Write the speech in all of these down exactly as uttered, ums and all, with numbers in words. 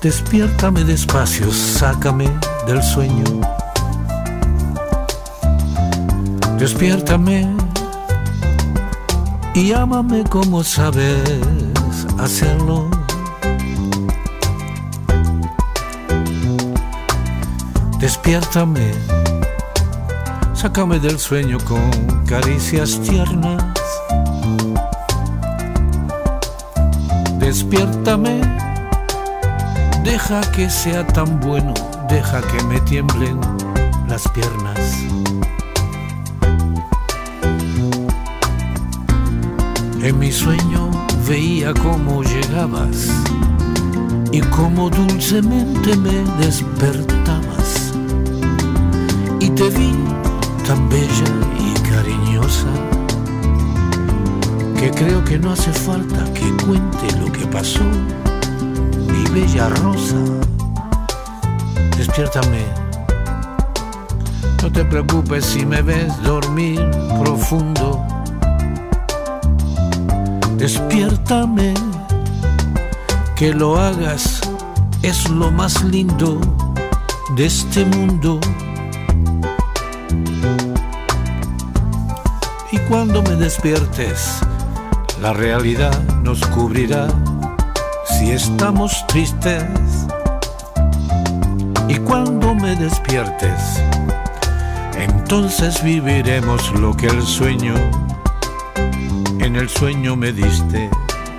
Despiértame despacio, sácame del sueño. Despiértame y ámame como sabes hacerlo. Despiértame, sácame del sueño con caricias tiernas. Despiértame, deja que sea tan bueno, deja que me tiemblen las piernas. En mi sueño veía cómo llegabas y cómo dulcemente me despertabas. Y te vi tan bella y cariñosa que creo que no hace falta que cuente lo que pasó, mi bella rosa. Despiértame, no te preocupes si me ves dormir profundo. Despiértame, que lo hagas es lo más lindo de este mundo. Y cuando me despiertes, la realidad nos cubrirá si estamos tristes. Y cuando me despiertes, entonces viviremos lo que el sueño, en el sueño me diste.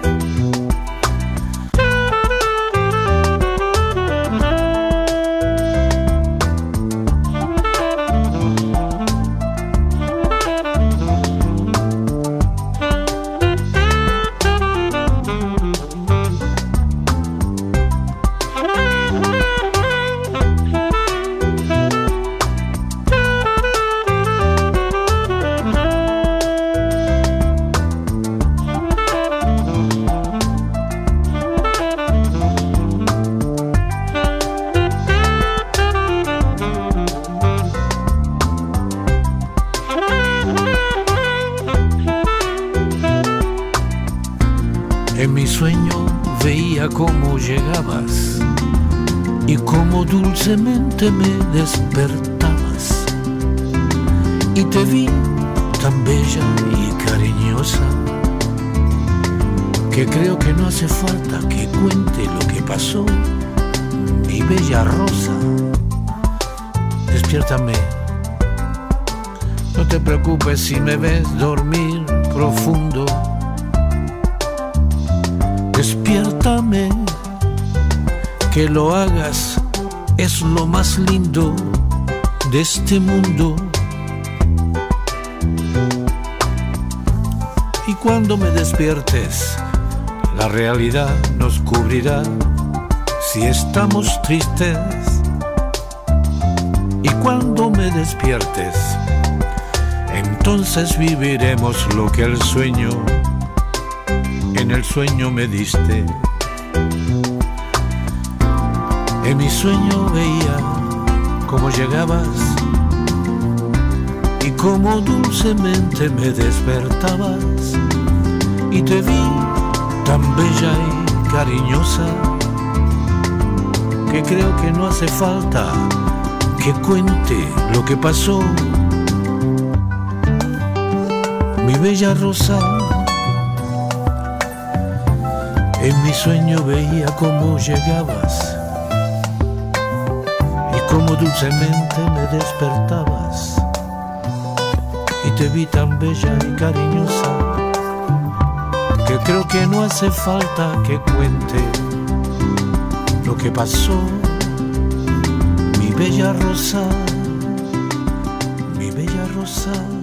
En mi sueño veía cómo llegabas y cómo dulcemente me despertabas. Y te vi tan bella y cariñosa que creo que no hace falta que cuente lo que pasó, mi bella rosa. Despiértame, no te preocupes si me ves dormir profundo. Despiértame, que lo hagas es lo más lindo de este mundo. Y cuando me despiertes, la realidad nos cubrirá si estamos tristes. Y cuando me despiertes, entonces viviremos lo que el sueño, en el sueño me diste. En mi sueño veía cómo llegabas y cómo dulcemente me despertabas. Y te vi tan bella y cariñosa que creo que no hace falta que cuente lo que pasó, mi bella rosa. En mi sueño veía cómo llegabas y cómo dulcemente me despertabas. Y te vi tan bella y cariñosa que creo que no hace falta que cuente lo que pasó, mi bella rosa, mi bella rosa.